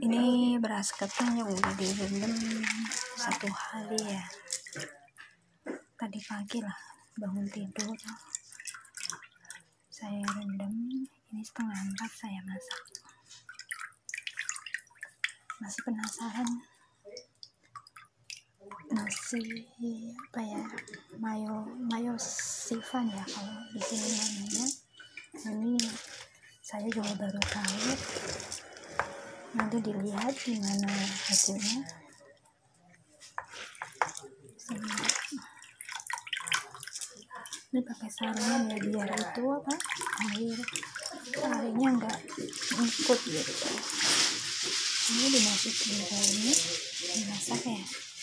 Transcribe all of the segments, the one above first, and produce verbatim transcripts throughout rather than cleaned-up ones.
Ini beras ketan yang udah direndam satu hari ya. Tadi pagi lah bangun tidur saya rendam. Ini setengah empat saya masak. Masih penasaran nasi apa ya, mayo mayo sifan ya kalau di sini namanya. Ini saya juga baru tahu. Nanti dilihat gimana hasilnya. Ini pakai saringan ya, biar itu apa, air airnya enggak ikut gitu. Ini dimasukin ke ini, dimasak ya.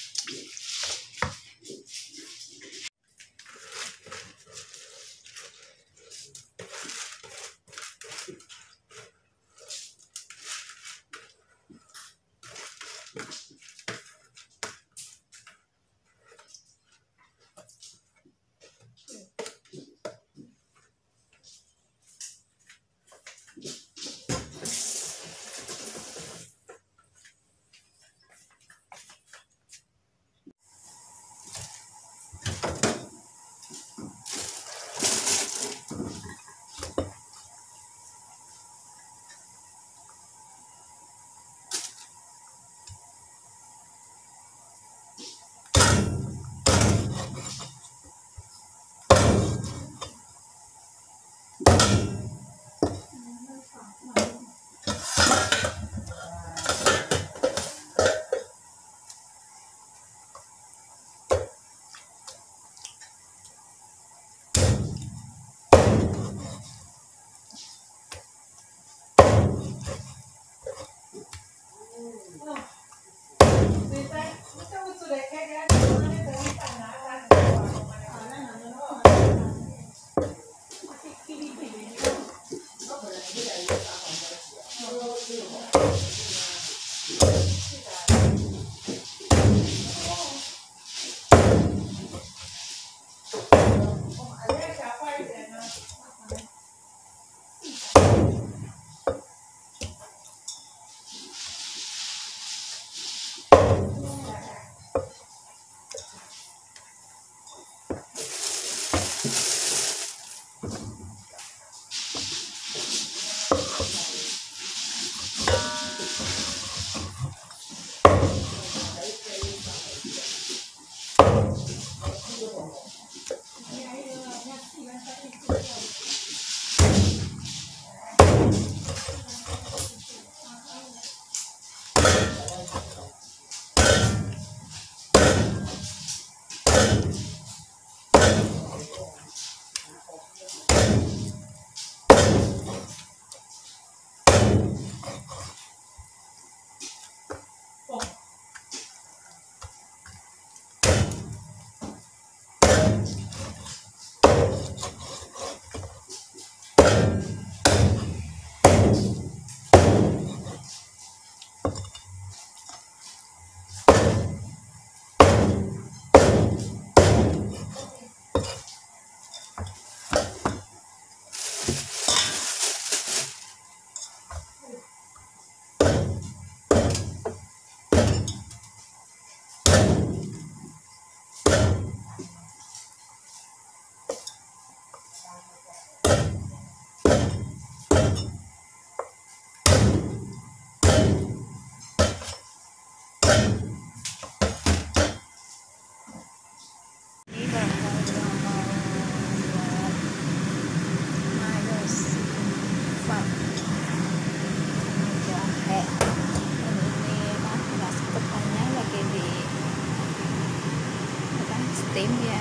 Steam ya,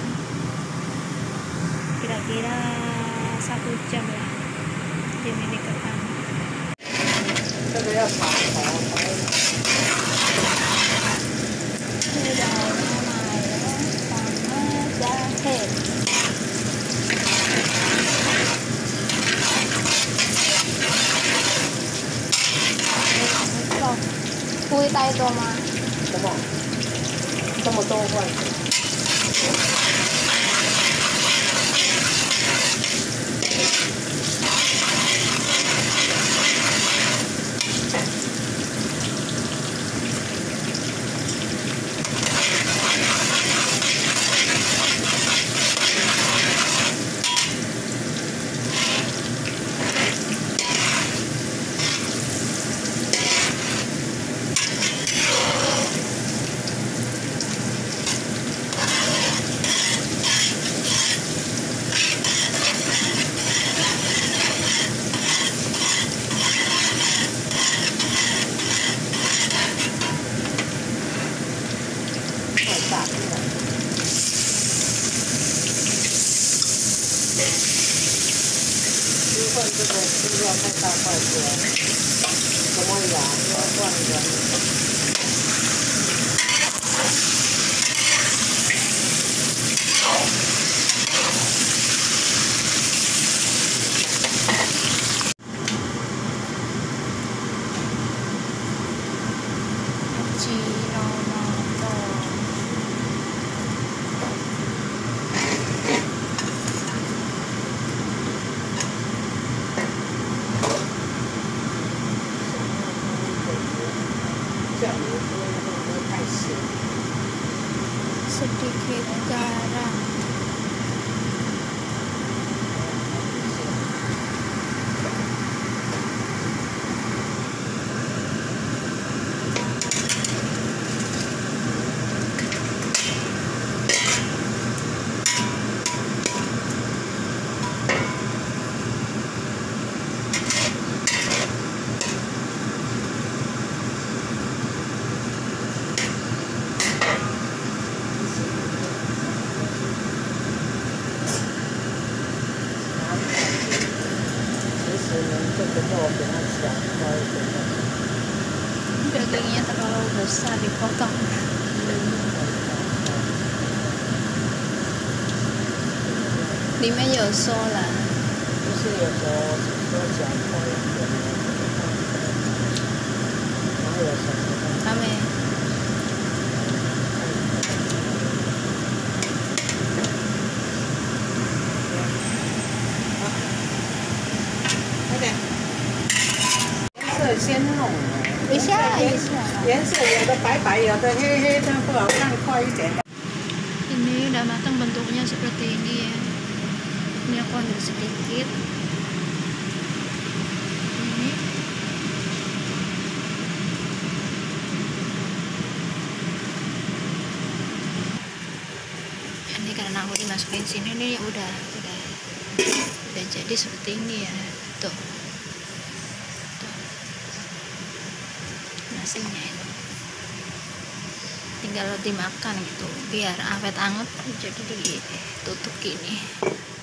kira-kira satu jam lah steam ini ketan. Ini daunnya mayo sama jahe. Kui tai toh mah. 什么？这么多罐头。 Hãy subscribe cho kênh Ghiền Mì Gõ để không bỏ lỡ 肉太大块多，怎么咬要断人。酱油不能太咸。 sedikit garam. Dagingnya terlalu besar dipotong.里面有说了， 就是有时候多讲多一点，然后有什么？ 还没。 快点，颜色鲜浓。 一下一下， 颜色有的白白，有的黑黑的，不好看，快一点。 Ini udah matang, bentuknya seperti ini ya. Ini aku ambil sedikit. Ini. Ini karena aku dimasukin sini nih udah udah udah jadi seperti ini ya. Tuh. Nasinya ini tinggal dimakan gitu biar awet anget, jadi ditutup gini.